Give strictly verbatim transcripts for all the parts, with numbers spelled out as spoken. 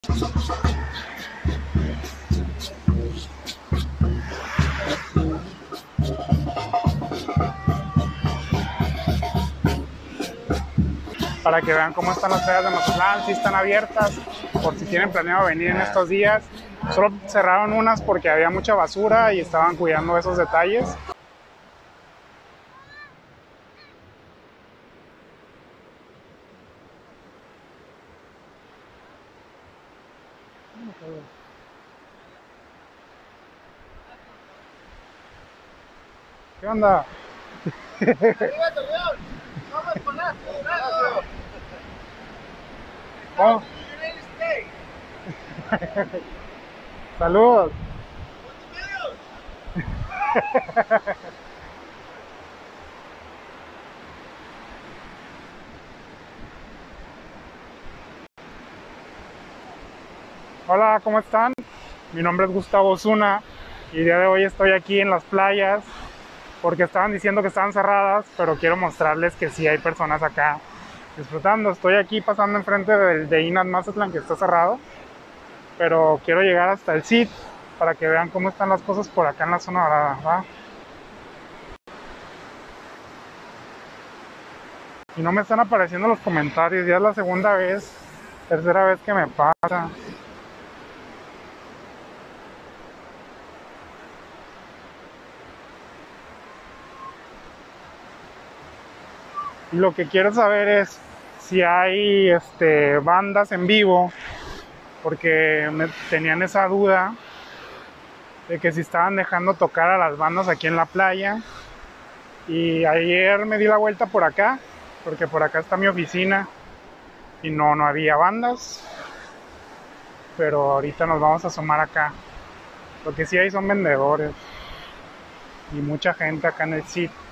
Para que vean cómo están las playas de Mazatlán, sí están abiertas, por si tienen planeado venir en estos días. Solo cerraron unas porque había mucha basura y estaban cuidando esos detalles. ¿Qué onda? Oh. Saludos. Hola, ¿cómo están? Mi nombre es Gustavo Osuna y el día de hoy estoy aquí en las playas porque estaban diciendo que estaban cerradas, pero quiero mostrarles que sí hay personas acá disfrutando. Estoy aquí pasando enfrente del de INAH Mazatlán, que está cerrado, pero quiero llegar hasta el S I T para que vean cómo están las cosas por acá en la zona dorada, ¿va? Y no me están apareciendo los comentarios, ya es la segunda vez, tercera vez que me pasa. Y lo que quiero saber es si hay este, bandas en vivo, porque me tenían esa duda de que si estaban dejando tocar a las bandas aquí en la playa. Y ayer me di la vuelta por acá, porque por acá está mi oficina y no, no había bandas. Pero ahorita nos vamos a asomar acá. Lo que sí hay son vendedores y mucha gente acá en el S I T.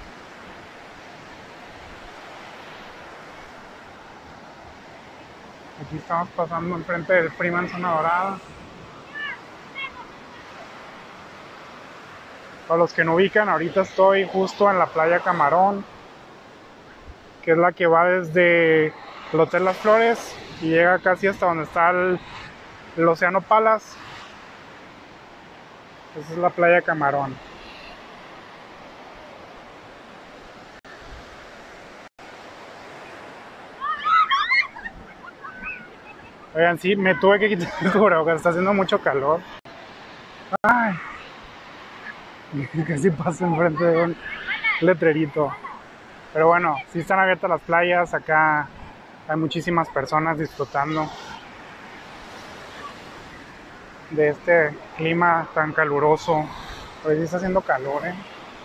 Aquí estamos pasando enfrente del Prima en zona dorada. Para los que no ubican, ahorita estoy justo en la playa Camarón, que es la que va desde el Hotel Las Flores y llega casi hasta donde está el, el Océano Palace. Esa es la playa Camarón. Oigan, sí, me tuve que quitar el cubrebocas, está haciendo mucho calor. Ay, casi paso enfrente de un letrerito. Pero bueno, sí están abiertas las playas, acá hay muchísimas personas disfrutando de este clima tan caluroso. Hoy sí está haciendo calor, ¿eh?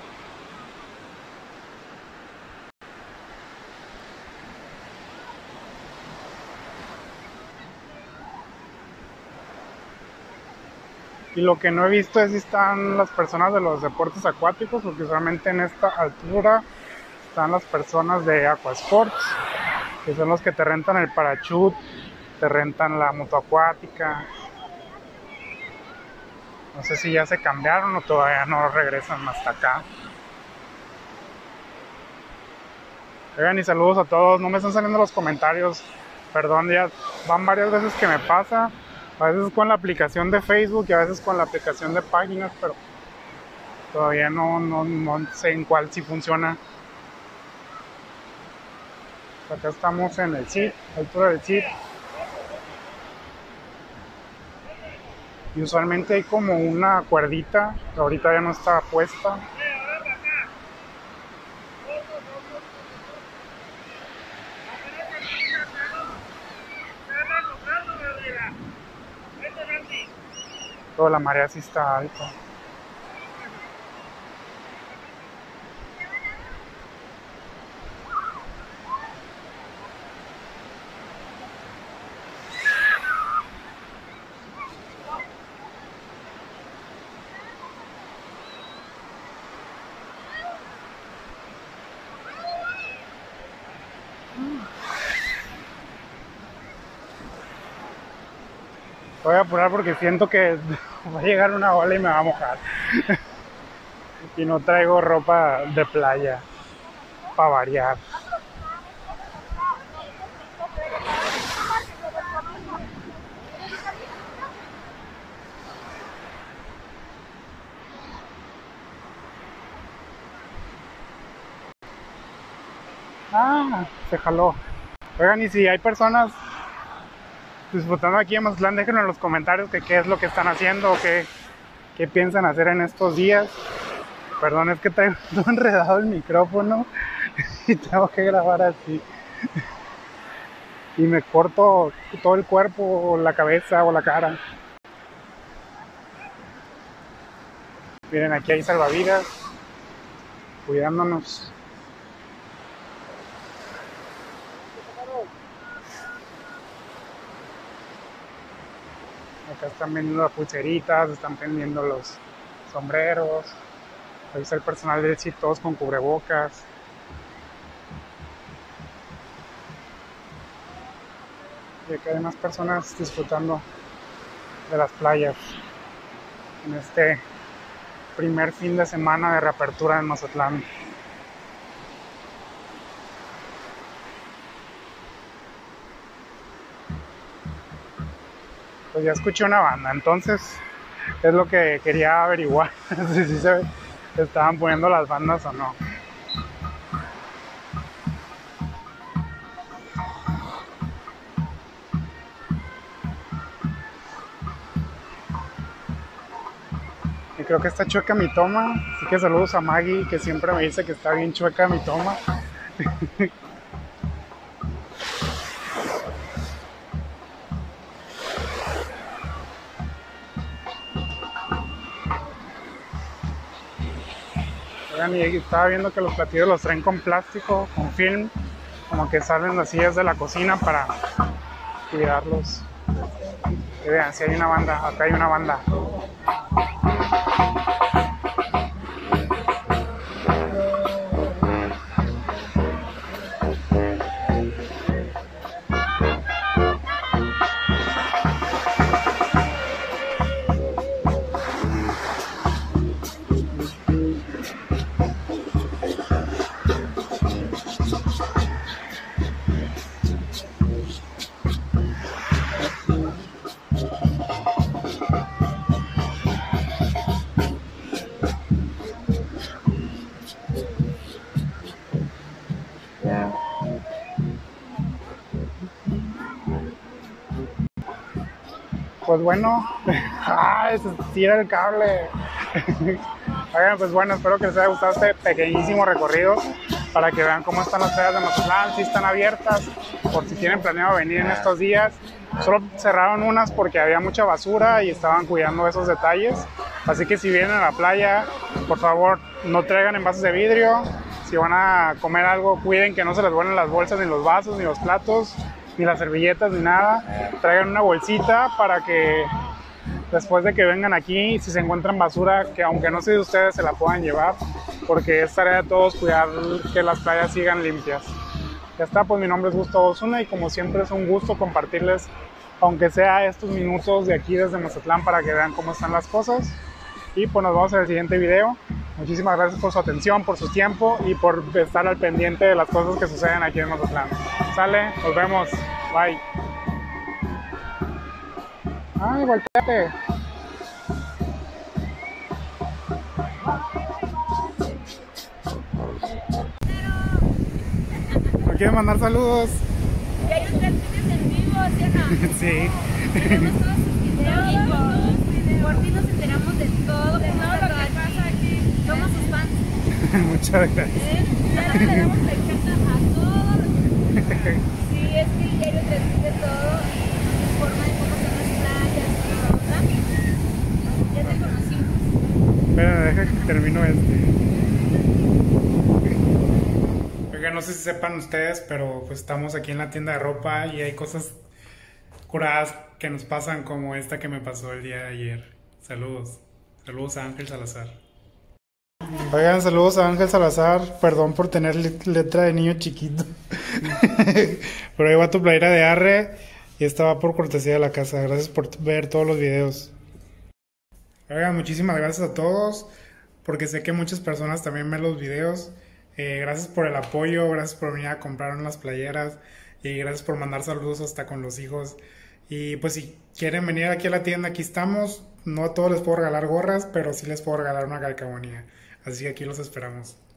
Y lo que no he visto es si están las personas de los deportes acuáticos, porque solamente en esta altura están las personas de Aquasports, que son los que te rentan el parachute, te rentan la moto acuática. No sé si ya se cambiaron o todavía no regresan hasta acá. Oigan, y saludos a todos. No me están saliendo los comentarios. Perdón, ya van varias veces que me pasa. A veces con la aplicación de Facebook y a veces con la aplicación de páginas, pero todavía no, no, no sé en cuál sí funciona. Acá estamos en el S I T, altura del S I T. Y usualmente hay como una cuerdita, que ahorita ya no está puesta. Pero la marea sí está alta. Voy a apurar porque siento que va a llegar una ola y me va a mojar. Y no traigo ropa de playa para variar. Ah, se jaló. Oigan, y si hay personas disfrutando aquí en Mazatlán, déjenlo en los comentarios que qué es lo que están haciendo o qué, qué piensan hacer en estos días. Perdón, es que traigo todo enredado el micrófono y tengo que grabar así. Y me corto todo el cuerpo, o la cabeza o la cara. Miren, aquí hay salvavidas, cuidándonos. Acá están vendiendo las pulseritas, están vendiendo los sombreros. Ahí está el personal del C I T, todos con cubrebocas. Y acá hay más personas disfrutando de las playas en este primer fin de semana de reapertura en Mazatlán. Pues ya escuché una banda, entonces es lo que quería averiguar, si sí se estaban poniendo las bandas o no. Y creo que está chueca mi toma, así que saludos a Maggie, que siempre me dice que está bien chueca mi toma. Oigan, y estaba viendo que los platillos los traen con plástico, con film, como que salen las sillas de la cocina para cuidarlos. Y vean, si hay una banda, acá hay una banda. Pues bueno, ¡ay! Se tira el cable. Oigan, pues bueno, espero que les haya gustado este pequeñísimo recorrido para que vean cómo están las playas de Mazatlán, si están abiertas, por si tienen planeado venir en estos días. Solo cerraron unas porque había mucha basura y estaban cuidando esos detalles. Así que si vienen a la playa, por favor, no traigan envases de vidrio. Si van a comer algo, cuiden que no se les vuelen las bolsas, ni los vasos, ni los platos, ni las servilletas, ni nada. Traigan una bolsita para que después de que vengan aquí, si se encuentran basura, que aunque no sea de ustedes, se la puedan llevar, porque es tarea de todos cuidar que las playas sigan limpias. Ya está, pues mi nombre es Gustavo Osuna y como siempre es un gusto compartirles, aunque sea estos minutos de aquí desde Mazatlán, para que vean cómo están las cosas. Y pues nos vemos en el siguiente video. Muchísimas gracias por su atención, por su tiempo y por estar al pendiente de las cosas que suceden aquí en Mazatlán. Sale, nos vemos, bye. Ay, volteate. ¿No quieres mandar saludos? Y hay un transmisión en vivo, ¿sí o no? Sí. Tenemos todos sus videos y por, por fin nos enteramos de todo, de todo lo que pasa aquí. Somos sus fans. Muchas gracias. ¿Eh? Ya le damos la encanta a todo. Sí, es que el diario transmite todo, forma de cómo son las playas, todo, ¿verdad? Ya te conocimos. Espera, deja que termino este. Oiga, no sé si sepan ustedes, pero pues estamos aquí en la tienda de ropa y hay cosas curadas que nos pasan, como esta que me pasó el día de ayer. Saludos. Saludos a Ángel Salazar. Oigan, saludos a Ángel Salazar. Perdón por tener letra de niño chiquito. Pero ahí va tu playera de Arre y esta va por cortesía de la casa. Gracias por ver todos los videos. Oigan, muchísimas gracias a todos, porque sé que muchas personas también ven los videos. Eh, gracias por el apoyo, gracias por venir a comprar las playeras y gracias por mandar saludos hasta con los hijos. Y pues si quieren venir aquí a la tienda, aquí estamos. No a todos les puedo regalar gorras, pero sí les puedo regalar una calcamonía. Así que aquí los esperamos.